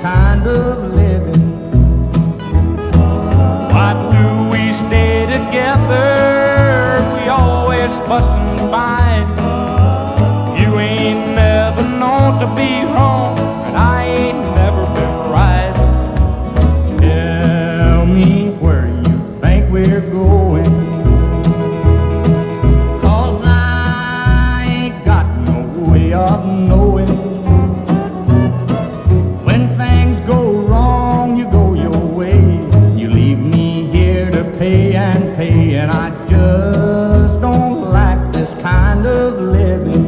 kind of living. Why do we stay together? We always fuss and fight. You ain't never known to be wrong, and I ain't never been right. Tell me where you think we're going, 'cause I ain't got no way of knowing. When things go wrong, you go your way. You leave me here to pay and pay, and I just don't like this kind of living.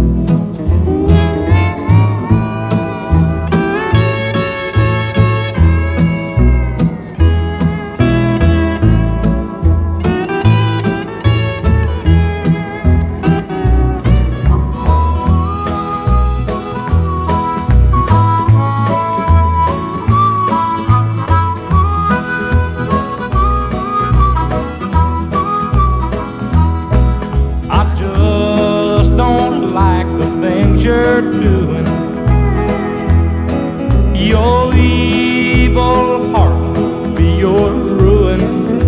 You're doing. Your evil heart will be your ruin.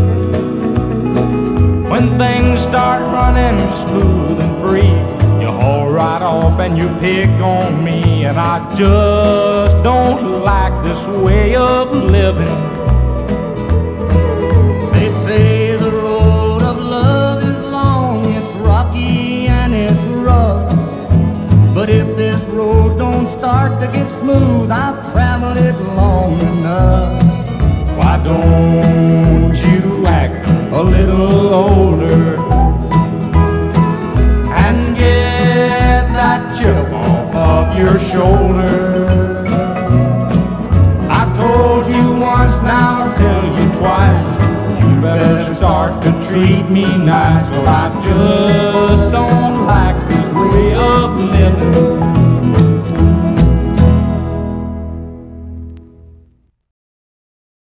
When things start running smooth and free, you haul right off and you pick on me, and I just don't like this way of living. They say the road of love is long, it's rocky and it's rough. But if this road don't start to get smooth, I've traveled it long enough. Why don't you act a little older and get that chip off of your shoulder? I told you once, now I'll tell you twice. You better start to treat me nice, 'cause I just don't like this way of living.